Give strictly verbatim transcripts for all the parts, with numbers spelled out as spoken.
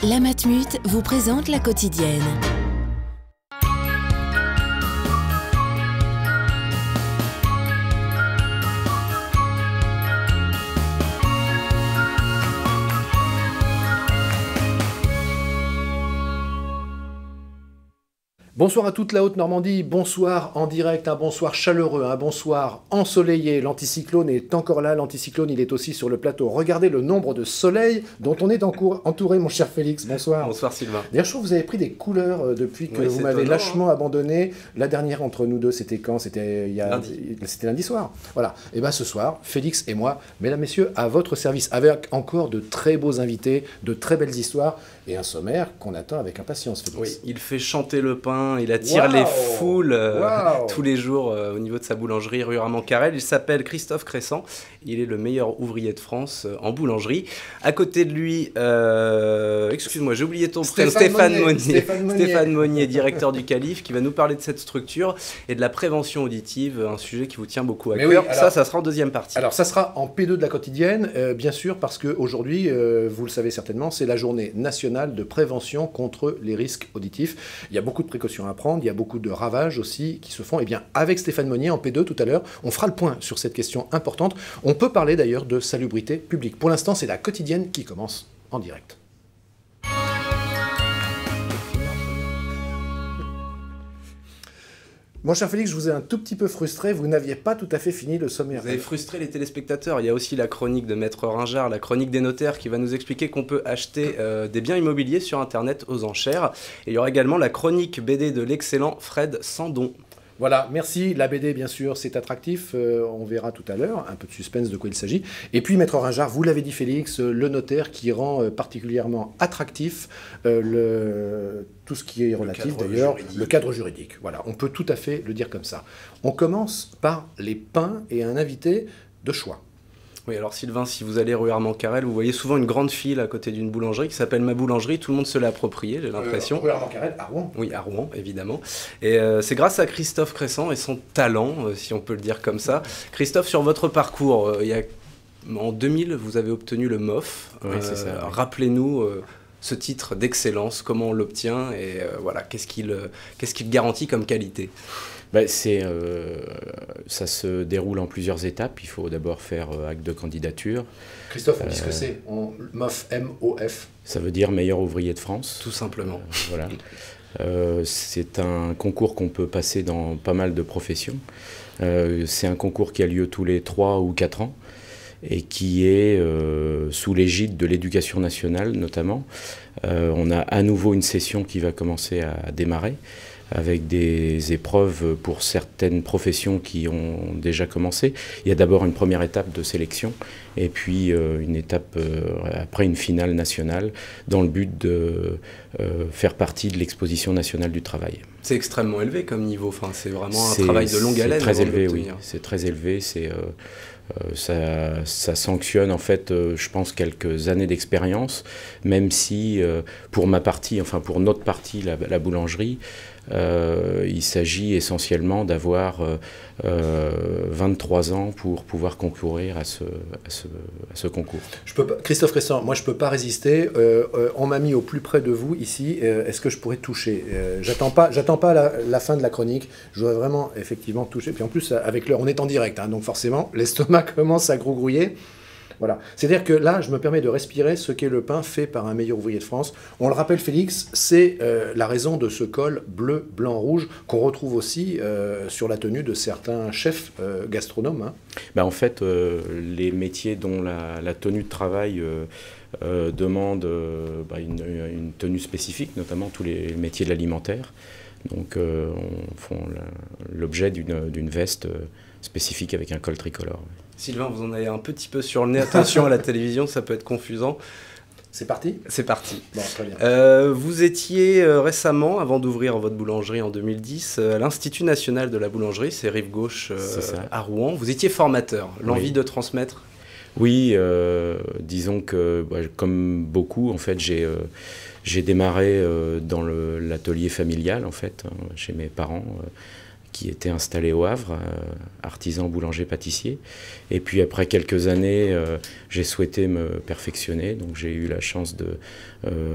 La Matmut vous présente la quotidienne. Bonsoir à toute la Haute-Normandie, bonsoir en direct, un bonsoir chaleureux, un bonsoir ensoleillé. L'anticyclone est encore là, l'anticyclone il est aussi sur le plateau. Regardez le nombre de soleils dont on est entouré, mon cher Félix, bonsoir. Bonsoir Sylvain. D'ailleurs je trouve que vous avez pris des couleurs depuis que oui, vous m'avez étonnant, lâchement hein. abandonné. La dernière entre nous deux c'était quand? C'était il y a... lundi. C'était lundi soir. Voilà, et bien ce soir, Félix et moi, mesdames, messieurs, à votre service, avec encore de très beaux invités, de très belles histoires et un sommaire qu'on attend avec impatience, Félix. Oui, il fait chanter le pain, il attire wow les foules euh, wow tous les jours euh, au niveau de sa boulangerie rue Armand-Carrel. Il s'appelle Christophe Crescent, il est le meilleur ouvrier de France euh, en boulangerie. À côté de lui, euh, excuse-moi, j'ai oublié ton prénom, Stéphane, Stéphane Monnier. Stéphane Monnier. Stéphane Monnier, directeur du Calife, qui va nous parler de cette structure et de la prévention auditive, un sujet qui vous tient beaucoup à Mais cœur. oui, alors, ça, ça sera en deuxième partie. Alors ça sera en P deux de la quotidienne, euh, bien sûr, parce qu'aujourd'hui, euh, vous le savez certainement, c'est la journée nationale de prévention contre les risques auditifs. Il y a beaucoup de précautions à prendre, il y a beaucoup de ravages aussi qui se font. Et bien, avec Stéphane Monnier en P deux tout à l'heure, on fera le point sur cette question importante. On peut parler d'ailleurs de salubrité publique. Pour l'instant, c'est la quotidienne qui commence en direct. Mon cher Félix, je vous ai un tout petit peu frustré, vous n'aviez pas tout à fait fini le sommaire. Vous avez frustré les téléspectateurs. Il y a aussi la chronique de Maître Ringard, la chronique des notaires, qui va nous expliquer qu'on peut acheter euh, des biens immobiliers sur Internet aux enchères. Et il y aura également la chronique B D de l'excellent Fred Sandon. Voilà, merci. La B D, bien sûr, c'est attractif. Euh, on verra tout à l'heure. Un peu de suspense de quoi il s'agit. Et puis, Maître Ringard, vous l'avez dit, Félix, euh, le notaire qui rend euh, particulièrement attractif euh, le, tout ce qui est relatif, d'ailleurs, le cadre juridique. Voilà, on peut tout à fait le dire comme ça. On commence par les pains et un invité de choix. Oui, alors Sylvain, si vous allez rue Armand-Carrel, vous voyez souvent une grande file à côté d'une boulangerie qui s'appelle Ma Boulangerie. Tout le monde se l'a approprié, j'ai l'impression. Euh, rue Armand-Carrel, à Rouen. Oui, à Rouen, évidemment. Et euh, c'est grâce à Christophe Crescent et son talent, euh, si on peut le dire comme ça. Christophe, sur votre parcours, euh, il y a... en deux mille, vous avez obtenu le M O F. Oui, euh, c'est ça. Oui. Rappelez-nous euh, ce titre d'excellence, comment on l'obtient et euh, voilà, qu'est-ce qu'il euh, qu'est-ce qu'il garantit comme qualité? Ben, c'est, euh, ça se déroule en plusieurs étapes. Il faut d'abord faire euh, acte de candidature. Christophe, on dit euh, ce que c'est. On... M O F, M O F. Ça veut dire meilleur ouvrier de France. Tout simplement. Euh, voilà. Euh, c'est un concours qu'on peut passer dans pas mal de professions. Euh, c'est un concours qui a lieu tous les trois ou quatre ans et qui est euh, sous l'égide de l'Éducation nationale notamment. Euh, on a à nouveau une session qui va commencer à, à démarrer, avec des épreuves pour certaines professions qui ont déjà commencé. Il y a d'abord une première étape de sélection et puis euh, une étape euh, après une finale nationale dans le but de euh, faire partie de l'exposition nationale du travail. C'est extrêmement élevé comme niveau, enfin, c'est vraiment un travail de longue haleine. C'est très élevé, oui. C'est très élevé, c'est... Euh, Euh, ça, ça sanctionne en fait, euh, je pense, quelques années d'expérience, même si euh, pour ma partie, enfin pour notre partie, la, la boulangerie, euh, il s'agit essentiellement d'avoir euh, euh, vingt-trois ans pour pouvoir concourir à ce, à ce, à ce concours. Je peux pas, Christophe Crescent, moi je ne peux pas résister. Euh, euh, on m'a mis au plus près de vous ici. Euh, Est-ce que je pourrais toucher euh, J'attends pas, j'attends pas la, la fin de la chronique. Je voudrais vraiment effectivement toucher. Puis en plus, avec l'heure, on est en direct, hein, donc forcément, l'estomac commence à grougrouiller. Voilà. C'est-à-dire que là, je me permets de respirer ce qu'est le pain fait par un meilleur ouvrier de France. On le rappelle, Félix, c'est euh, la raison de ce col bleu, blanc, rouge qu'on retrouve aussi euh, sur la tenue de certains chefs euh, gastronomes. Hein. Ben, en fait, euh, les métiers dont la, la tenue de travail euh, euh, demande euh, ben, une, une tenue spécifique, notamment tous les métiers de l'alimentaire. Donc, euh, on font l'objet d'une d'une veste spécifique avec un col tricolore. Sylvain, vous en avez un petit peu sur le nez. Attention à la télévision, ça peut être confusant. C'est parti ? C'est parti. Bon, très bien. Euh, vous étiez euh, récemment, avant d'ouvrir votre boulangerie en deux mille dix, euh, à l'Institut national de la boulangerie, c'est rive gauche euh, à Rouen. Vous étiez formateur. L'envie oui. de transmettre ? Oui, euh, disons que bah, comme beaucoup, en fait, j'ai euh, j'ai démarré euh, dans l'atelier familial, en fait, hein, chez mes parents. Euh, qui était installé au Havre, euh, artisan boulanger-pâtissier. Et puis après quelques années, euh, j'ai souhaité me perfectionner, donc j'ai eu la chance de euh,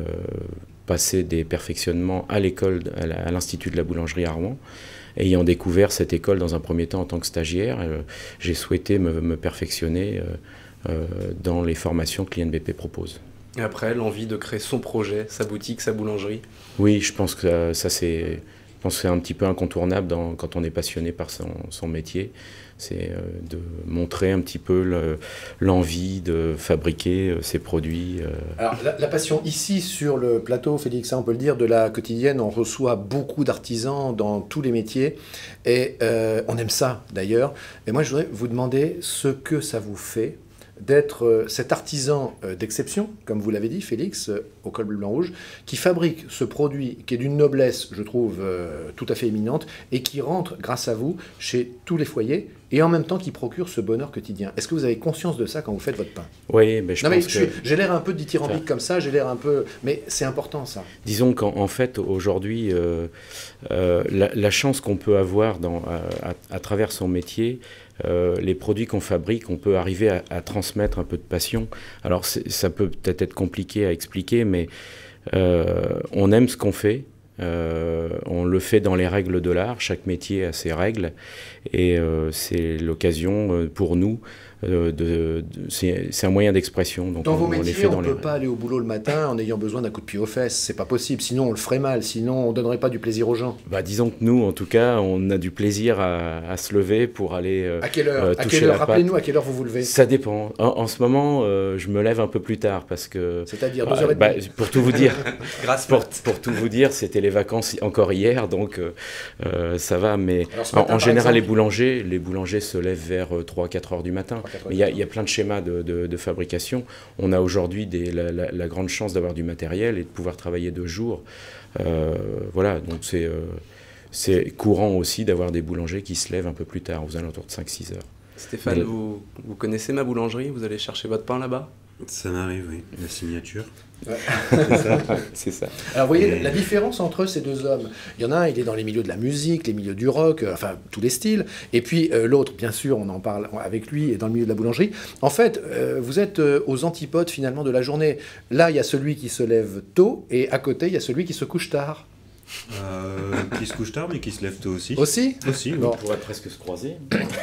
passer des perfectionnements à l'école, à l'Institut de la boulangerie à Rouen. Ayant découvert cette école dans un premier temps en tant que stagiaire, euh, j'ai souhaité me, me perfectionner euh, euh, dans les formations que l'I N B P propose. Et après, l'envie de créer son projet, sa boutique, sa boulangerie? Oui, je pense que ça, ça c'est... Je pense que c'est un petit peu incontournable dans, quand on est passionné par son, son métier. C'est euh, de montrer un petit peu le, l'envie de fabriquer euh, ses produits. Euh. Alors, la, la passion ici sur le plateau, Félix, hein, on peut le dire, de la quotidienne, on reçoit beaucoup d'artisans dans tous les métiers. Et euh, on aime ça d'ailleurs. Et moi, je voudrais vous demander ce que ça vous fait d'être euh, cet artisan euh, d'exception, comme vous l'avez dit, Félix, euh, au col bleu blanc rouge, qui fabrique ce produit qui est d'une noblesse, je trouve, euh, tout à fait éminente, et qui rentre, grâce à vous, chez tous les foyers, et en même temps qui procure ce bonheur quotidien. Est-ce que vous avez conscience de ça quand vous faites votre pain? Oui, mais je non, pense mais que... J'ai l'air un peu dithyrambique comme ça, j'ai l'air un peu... Mais c'est important, ça. Disons qu'en en fait, aujourd'hui, euh, euh, la, la chance qu'on peut avoir dans, à, à, à travers son métier, Euh, les produits qu'on fabrique, on peut arriver à, à transmettre un peu de passion. Alors ça peut peut-être être compliqué à expliquer, mais euh, on aime ce qu'on fait, euh, on le fait dans les règles de l'art, chaque métier a ses règles, et euh, c'est l'occasion pour nous, euh, de, de, c'est un moyen d'expression. Donc dans on, vos on métiers, les fait on dans ne les... peut pas aller au boulot le matin en ayant besoin d'un coup de pied aux fesses, c'est pas possible, sinon on le ferait mal, sinon on ne donnerait pas du plaisir aux gens. Bah, disons que nous, en tout cas, on a du plaisir à, à se lever pour aller euh, à quelle heure, euh, à toucher quelle heure la pâte. Rappelez-nous à quelle heure vous vous levez. Ça dépend. En, en ce moment, euh, je me lève un peu plus tard parce que... C'est-à-dire bah, deux heures trente. bah, pour tout vous dire, Grâce pour, pour tout vous dire, c'était les vacances encore hier, donc euh, euh, ça va. Mais Alors, en, en général, les boulangers, les boulangers se lèvent vers trois à quatre heures du matin. Mais il y, y a plein de schémas de, de, de fabrication. On a aujourd'hui la, la, la grande chance d'avoir du matériel et de pouvoir travailler de jour. Euh, voilà, donc c'est euh, c'est courant aussi d'avoir des boulangers qui se lèvent un peu plus tard, aux alentours de cinq à six heures. Stéphane, Mais, vous, vous connaissez ma boulangerie? Vous allez chercher votre pain là-bas? Ça m'arrive, oui. La signature. Ouais. c'est ça. C'est ça. Alors vous voyez, la différence entre ces deux hommes, il y en a un, il est dans les milieux de la musique, les milieux du rock, euh, enfin tous les styles, et puis euh, l'autre, bien sûr, on en parle avec lui, est dans le milieu de la boulangerie. En fait, euh, vous êtes euh, aux antipodes finalement de la journée. Là, il y a celui qui se lève tôt, et à côté, il y a celui qui se couche tard. Euh, qui se couche tard, mais qui se lève tôt aussi. Aussi Aussi, oui. Bon. On pourrait presque se croiser.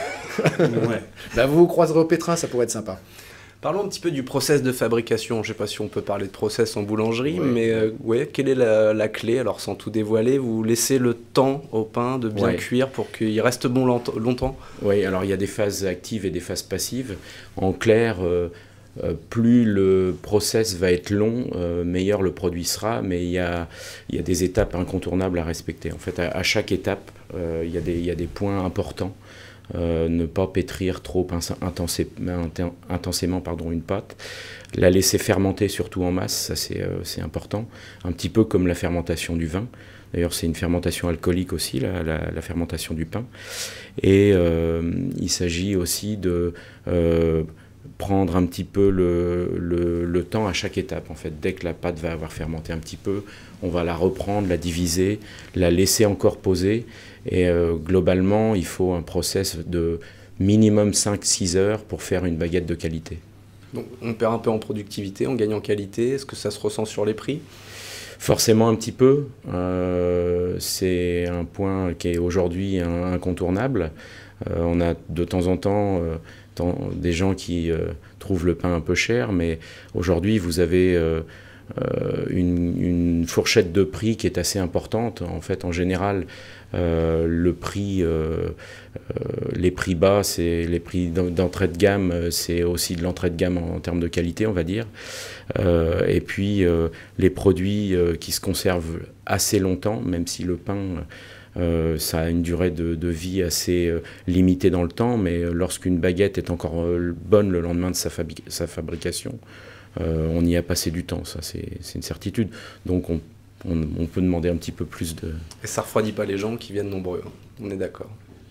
Ouais. Bah, vous vous croiserez au pétrin, ça pourrait être sympa. Parlons un petit peu du process de fabrication. Je ne sais pas si on peut parler de process en boulangerie, Ouais. mais euh, ouais, quelle est la, la clé? Alors sans tout dévoiler, vous laissez le temps au pain de bien Ouais. cuire pour qu'il reste bon longtemps? Oui, alors il y a des phases actives et des phases passives. En clair, euh, euh, plus le process va être long, euh, meilleur le produit sera, mais il y a, il y a des étapes incontournables à respecter. En fait, à, à chaque étape, euh, il y a des, il y a des points importants. Euh, ne pas pétrir trop intensément, intensément pardon, une pâte, la laisser fermenter surtout en masse, ça c'est euh, c'est important, un petit peu comme la fermentation du vin. D'ailleurs c'est une fermentation alcoolique aussi, la, la, la fermentation du pain. Et euh, il s'agit aussi de euh, prendre un petit peu le, le, le temps à chaque étape. En fait, dès que la pâte va avoir fermenté un petit peu, on va la reprendre, la diviser, la laisser encore poser. Et euh, globalement, il faut un process de minimum cinq à six heures pour faire une baguette de qualité. Donc on perd un peu en productivité, on gagne en qualité. Est-ce que ça se ressent sur les prix? Forcément un petit peu. Euh, c'est un point qui est aujourd'hui incontournable. Euh, on a de temps en temps euh, des gens qui euh, trouvent le pain un peu cher, mais aujourd'hui vous avez euh, euh, une, une fourchette de prix qui est assez importante. En fait, en général, euh, le prix, euh, euh, les prix bas, c'est les prix d'entrée de gamme, c'est aussi de l'entrée de gamme en, en termes de qualité, on va dire. Euh, et puis euh, les produits euh, qui se conservent assez longtemps, même si le pain Euh, ça a une durée de, de vie assez euh, limitée dans le temps, mais euh, lorsqu'une baguette est encore euh, bonne le lendemain de sa, fabric sa fabrication, euh, on y a passé du temps, ça c'est une certitude. Donc on, on, on peut demander un petit peu plus de... Et ça refroidit pas les gens qui viennent nombreux, hein. On est d'accord.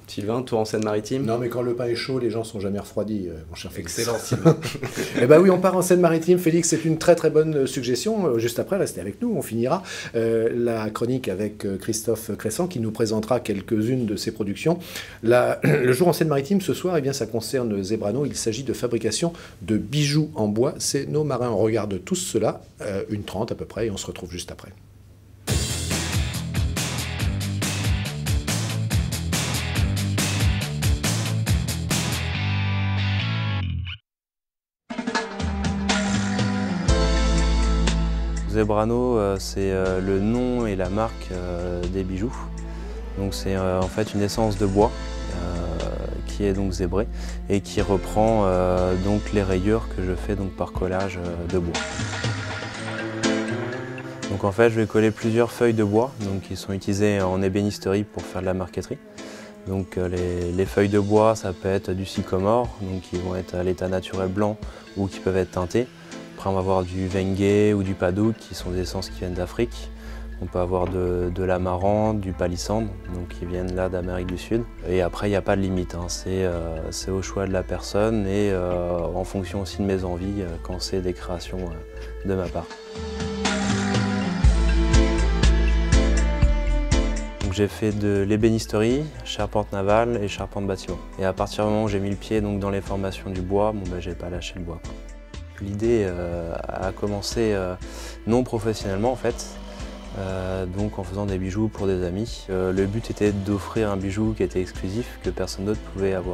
Sylvain, tour en Seine-Maritime? Non, mais quand le pain est chaud, les gens sont jamais refroidis, euh, mon cher Félix. Excellent, Sylvain. Eh bien oui, on part en Seine-Maritime. Félix, c'est une très très bonne suggestion. Juste après, restez avec nous, on finira euh, la chronique avec Christophe Cressant qui nous présentera quelques-unes de ses productions. La, le jour en Seine-Maritime ce soir, eh bien, ça concerne Zebrano. Il s'agit de fabrication de bijoux en bois. C'est nos marins. On regarde tous cela, euh, une trente à peu près, et on se retrouve juste après. Zebrano, euh, c'est euh, le nom et la marque euh, des bijoux. Donc c'est euh, en fait une essence de bois euh, qui est donc zébrée et qui reprend euh, donc les rayures que je fais donc par collage euh, de bois. Donc en fait je vais coller plusieurs feuilles de bois donc, qui sont utilisées en ébénisterie pour faire de la marqueterie. Donc euh, les, les feuilles de bois, ça peut être du sycomore, donc qui vont être à l'état naturel blanc ou qui peuvent être teintées. Après on va avoir du Wenge ou du Padouk qui sont des essences qui viennent d'Afrique. On peut avoir de, de l'amarante, du palissandre, donc qui viennent là d'Amérique du Sud. Et après il n'y a pas de limite, hein. c'est euh, c'est au choix de la personne et euh, en fonction aussi de mes envies euh, quand c'est des créations euh, de ma part. J'ai fait de l'ébénisterie, charpente navale et charpente bâtiment. Et à partir du moment où j'ai mis le pied donc, dans les formations du bois, bon, ben, j'ai pas lâché le bois. L'idée euh, a commencé euh, non professionnellement en fait, euh, donc en faisant des bijoux pour des amis. Euh, le but était d'offrir un bijou qui était exclusif, que personne d'autre pouvait avoir.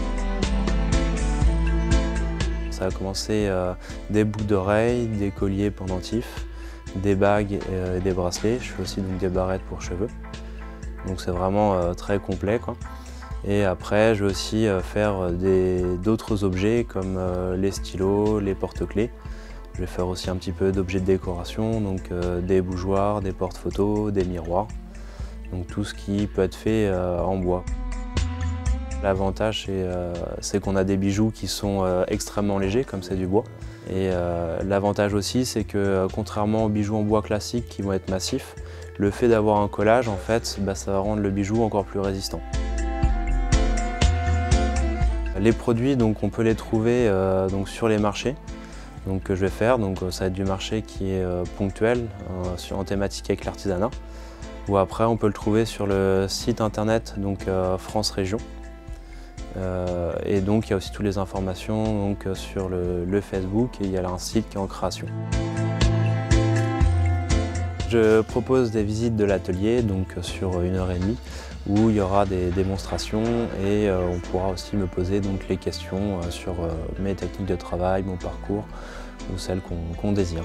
Ça a commencé euh, des boucles d'oreilles, des colliers pendentifs, des bagues et des bracelets. Je fais aussi donc, des barrettes pour cheveux. Donc c'est vraiment euh, très complet, quoi. Et après, je vais aussi euh, faire d'autres objets comme euh, les stylos, les porte-clés. Je vais faire aussi un petit peu d'objets de décoration, donc euh, des bougeoirs, des porte-photos, des miroirs. Donc tout ce qui peut être fait euh, en bois. L'avantage, c'est euh, qu'on a des bijoux qui sont euh, extrêmement légers, comme c'est du bois. Et euh, l'avantage aussi, c'est que euh, contrairement aux bijoux en bois classiques qui vont être massifs, le fait d'avoir un collage, en fait, bah, ça va rendre le bijou encore plus résistant. Les produits, donc, on peut les trouver euh, donc, sur les marchés donc, que je vais faire. Donc, ça va être du marché qui est euh, ponctuel, euh, sur, en thématique avec l'artisanat. Ou après, on peut le trouver sur le site internet donc, euh, France Région. Euh, et donc, il y a aussi toutes les informations donc, sur le, le Facebook et il y a là un site qui est en création. Je propose des visites de l'atelier donc sur une heure et demie où il y aura des démonstrations et euh, on pourra aussi me poser donc les questions euh, sur euh, mes techniques de travail, mon parcours ou celles qu'on qu'on désire.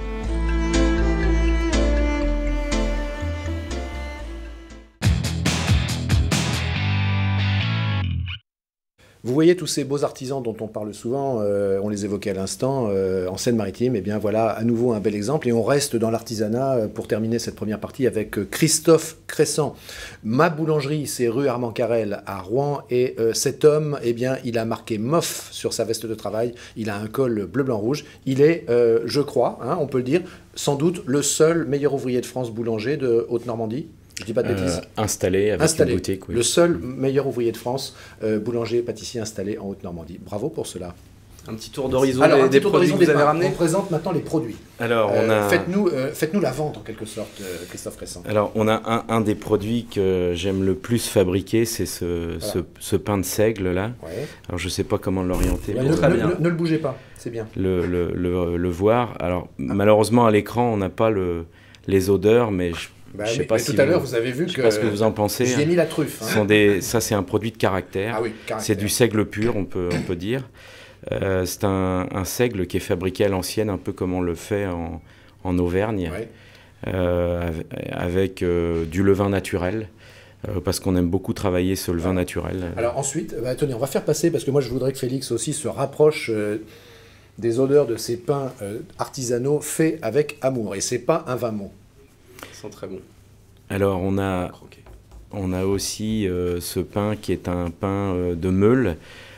Vous voyez tous ces beaux artisans dont on parle souvent, euh, on les évoquait à l'instant, euh, en Seine-Maritime, et bien voilà à nouveau un bel exemple. Et on reste dans l'artisanat pour terminer cette première partie avec Christophe Cressant. Ma boulangerie, c'est rue Armand Carrel à Rouen, et euh, cet homme, eh bien, il a marqué M O F sur sa veste de travail, il a un col bleu-blanc-rouge. Il est, euh, je crois, hein, on peut le dire, sans doute le seul meilleur ouvrier de France boulanger de Haute-Normandie. Je dis pas de bêtises. Euh, installé avec installé. une boutique, oui. Le seul meilleur ouvrier de France, euh, boulanger, pâtissier installé en Haute-Normandie. Bravo pour cela. Un petit tour d'horizon des, des, des produits que vous avez ramenés. On présente maintenant les produits. Alors, on euh, a... Faites-nous euh, faites-nous la vente en quelque sorte, euh, Christophe Cressant. Alors, on a un, un des produits que j'aime le plus fabriquer, c'est ce, voilà. ce, ce pain de seigle là. Ouais. Alors, je ne sais pas comment l'orienter. Ne, ne, ne, ne le bougez pas, c'est bien. Le, le, le, le voir. Alors, ah. malheureusement, à l'écran, on n'a pas le, les odeurs, mais je Bah, je sais mais, pas mais si tout à l'heure, vous avez vu je que, sais pas ce que vous en pensez. J'y ai mis la truffe. Hein. Sont des, ça, c'est un produit de caractère. Ah oui, c'est du seigle pur, on peut, on peut dire. Euh, c'est un, un seigle qui est fabriqué à l'ancienne, un peu comme on le fait en, en Auvergne, ouais. euh, avec euh, du levain naturel. Euh, parce qu'on aime beaucoup travailler ce levain ouais. naturel. Alors ensuite, bah, attendez, on va faire passer, parce que moi je voudrais que Félix aussi se rapproche euh, des odeurs de ces pains euh, artisanaux faits avec amour. Et c'est pas un vain mot. Ils sont très bons. Alors, on a, on a aussi euh, ce pain qui est un pain euh, de meule.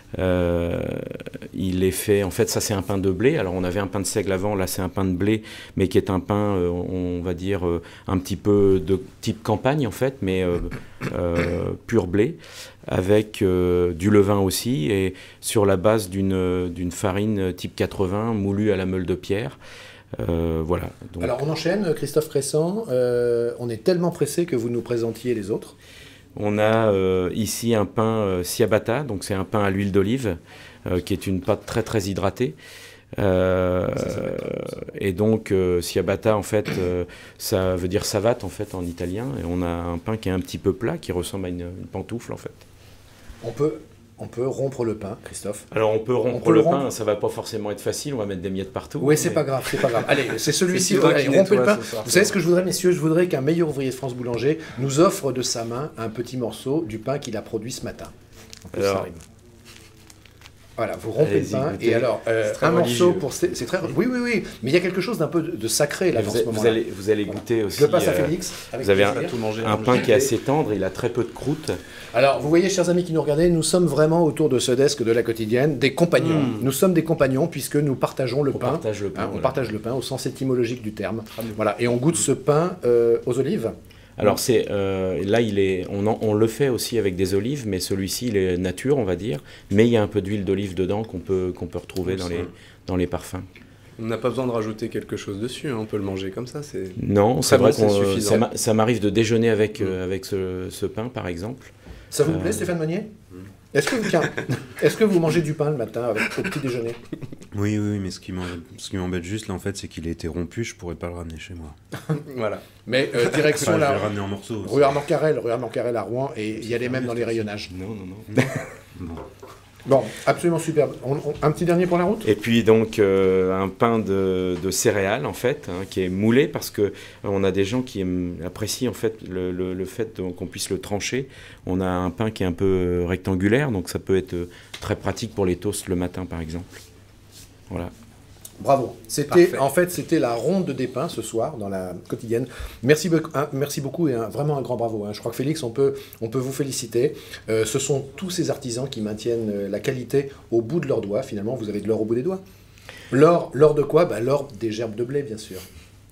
Euh, il est fait, en fait, ça c'est un pain de blé. Alors on avait un pain de seigle avant, là c'est un pain de blé, mais qui est un pain, euh, on va dire, euh, un petit peu de type campagne en fait, mais euh, euh, pur blé, avec euh, du levain aussi, et sur la base d'une d'une farine type quatre-vingts, moulue à la meule de pierre. Euh, voilà. Donc... Alors on enchaîne, Christophe Cressan, euh, on est tellement pressé que vous nous présentiez les autres. On a euh, ici un pain euh, ciabatta, donc c'est un pain à l'huile d'olive, euh, qui est une pâte très très hydratée. Euh, et donc euh, ciabatta en fait, euh, ça veut dire savate en fait en italien. Et on a un pain qui est un petit peu plat, qui ressemble à une, une pantoufle en fait. On peut, on peut rompre le pain, Christophe. Alors on peut rompre on peut le, le rompre. pain, ça va pas forcément être facile, on va mettre des miettes partout. Oui, c'est mais... pas grave, c'est pas grave. Allez, c'est celui-ci, C'est allez, rompez le pain. soir, Vous savez ce que je voudrais, messieurs? Je voudrais qu'un meilleur ouvrier de France Boulanger nous offre de sa main un petit morceau du pain qu'il a produit ce matin. En plus, alors, ça rime. Voilà, vous rompez le pain, goûtez. et alors, euh, un religieux. morceau pour... C'est très... Oui, oui, oui, mais il y a quelque chose d'un peu de, de sacré là, vous, dans ce a, vous, moment-là. allez, vous allez goûter aussi. Je le passe à euh, Félix. Avec vous avez un, plaisir. tout manger, un hein, pain je qui est sais. assez tendre, il a très peu de croûte. Alors, vous voyez, chers amis qui nous regardez, nous sommes vraiment autour de ce desk de la quotidienne, des compagnons. Mmh. Nous sommes des compagnons puisque nous partageons le On pain. partage le pain, Hein, on voilà. partage le pain au sens étymologique du terme. Voilà, et on goûte ce pain euh, aux olives. Alors c'est euh, là il est, on, en- on le fait aussi avec des olives, mais celui-ci il est nature on va dire, mais il y a un peu d'huile d'olive dedans qu'on peut qu'on peut retrouver dans les dans les parfums. On n'a pas besoin de rajouter quelque chose dessus, hein, on peut le manger comme ça. C'est Non, c'est bon, vrai c'est qu'on suffisant. ça m'a- ça m'arrive de déjeuner avec Mm. euh, avec ce, ce pain par exemple. Ça vous Euh, plaît, Stéphane Meunier? Est-ce que, vous- tiens, est-ce que vous mangez du pain le matin avec, au petit déjeuner? Oui, oui, oui, mais ce qui m'embête, ce qui m'embête juste là, en fait, c'est qu'il a été rompu, je pourrais pas le ramener chez moi. Voilà. Mais euh, direction Enfin, je vais la le ramener en morceaux. aussi. rue Armand Carrel, rue Armand Carrel à Rouen, et il y a les mêmes dans les rayonnages. Non non non. Bon. Bon, absolument superbe. On- on- un petit dernier pour la route? Et puis donc euh, un pain de, de céréales en fait, hein, qui est moulé parce que euh, on a des gens qui aiment- apprécient en fait le, le- le fait de- qu'on puisse le trancher. On a un pain qui est un peu euh, rectangulaire, donc ça peut être euh, très pratique pour les toasts le matin par exemple. Voilà. Bravo. C'était, Parfait. en fait, c'était la ronde des pains ce soir dans la quotidienne. Merci, bec- hein, merci beaucoup et un- vraiment un grand bravo. hein. Je crois que Félix, on peut, on peut vous féliciter. Euh, ce sont tous ces artisans qui maintiennent euh, la qualité au bout de leurs doigts. Finalement, vous avez de l'or au bout des doigts. L'or, l'or de quoi? Bah, l'or des gerbes de blé, bien sûr.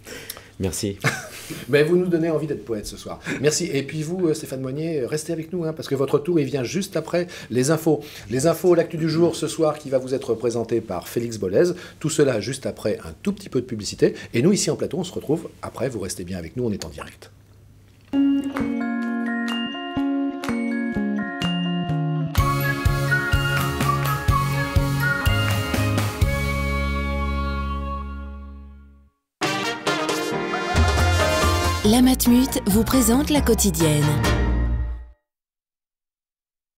Merci. Mais vous nous donnez envie d'être poète ce soir. Merci. Et puis vous, euh, Stéphane Meunier, euh, restez avec nous, hein, parce que votre tour, il vient juste après les infos. Les infos, l'actu du jour ce soir, qui va vous être présenté par Félix Bollez. Tout cela juste après un tout petit peu de publicité. Et nous, ici en plateau, on se retrouve après. Vous restez bien avec nous, on est en direct. La Matmut vous présente la quotidienne.